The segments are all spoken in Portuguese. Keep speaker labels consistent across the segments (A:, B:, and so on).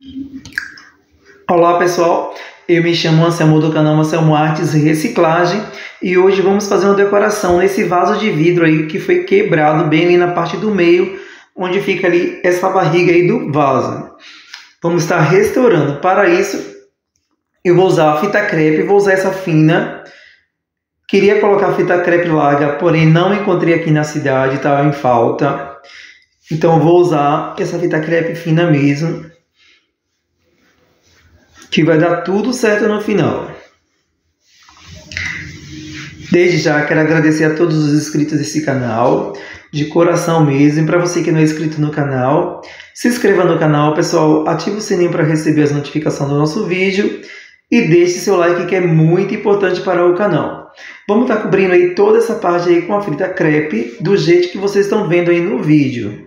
A: Olá pessoal, eu me chamo Anselmo do canal Anselmo Artes e Reciclagem e hoje vamos fazer uma decoração nesse vaso de vidro aí que foi quebrado bem ali na parte do meio, onde fica ali essa barriga aí do vaso. Vamos estar restaurando. Para isso eu vou usar a fita crepe, vou usar essa fina. Queria colocar a fita crepe larga, porém não encontrei aqui na cidade, estava em falta. Então eu vou usar essa fita crepe fina mesmo, que vai dar tudo certo no final. Desde já quero agradecer a todos os inscritos desse canal, de coração mesmo. E para você que não é inscrito no canal, se inscreva no canal, pessoal, ative o sininho para receber as notificações do nosso vídeo e deixe seu like, que é muito importante para o canal. Vamos estar cobrindo aí toda essa parte aí com a fita crepe, do jeito que vocês estão vendo aí no vídeo.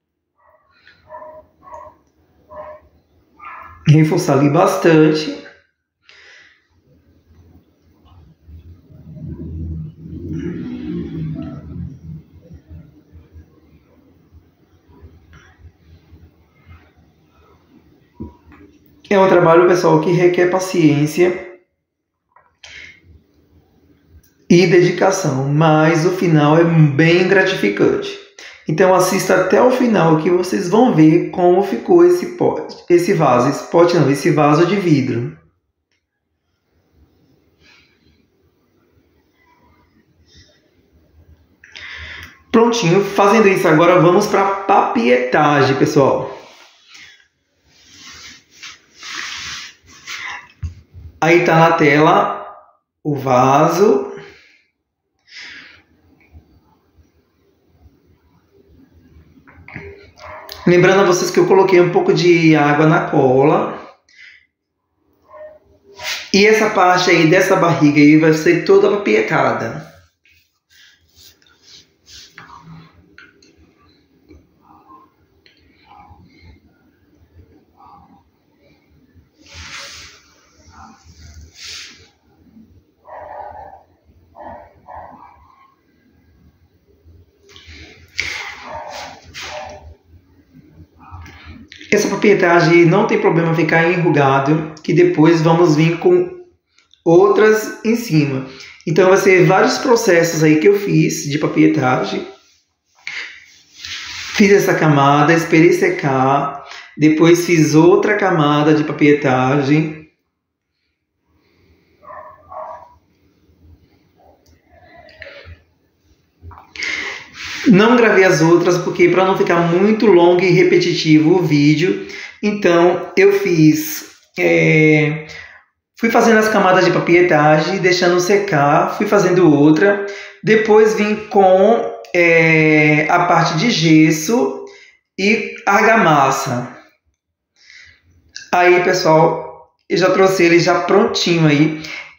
A: Reforçar ali bastante. É um trabalho, pessoal, que requer paciência e dedicação, mas o final é bem gratificante. Então assista até o final que vocês vão ver como ficou esse vaso de vidro. Prontinho, fazendo isso agora vamos para a papietagem, pessoal. Aí tá na tela o vaso. Lembrando a vocês que eu coloquei um pouco de água na cola. E essa parte aí dessa barriga aí vai ser toda papietada. Essa papietagem não tem problema ficar enrugado, que depois vamos vir com outras em cima. Então vai ser vários processos aí que eu fiz de papietagem. Fiz essa camada, esperei secar, depois fiz outra camada de papietagem. Não gravei as outras porque para não ficar muito longo e repetitivo o vídeo, então eu fui fazendo as camadas de papietagem, deixando secar, fui fazendo outra, depois vim com a parte de gesso e argamassa. Aí, pessoal, eu já trouxe ele já prontinho aí.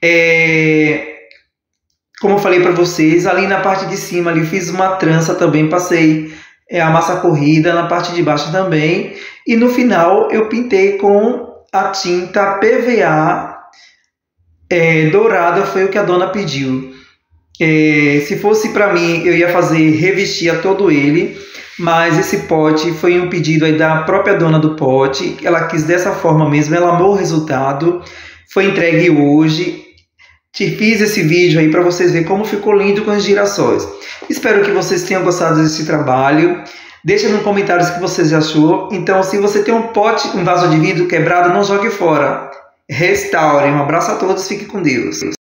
A: Como eu falei para vocês, ali na parte de cima ali fiz uma trança também, passei a massa corrida na parte de baixo também. E no final eu pintei com a tinta PVA dourada, foi o que a dona pediu. Se fosse para mim, eu ia revestir a todo ele, mas esse pote foi um pedido aí da própria dona do pote. Ela quis dessa forma mesmo, ela amou o resultado, foi entregue hoje. Fiz esse vídeo aí para vocês verem como ficou lindo com os girassóis. Espero que vocês tenham gostado desse trabalho. Deixa nos comentários o que vocês achou. Então, se você tem um vaso de vidro quebrado, não jogue fora. Restaure. Um abraço a todos, fique com Deus.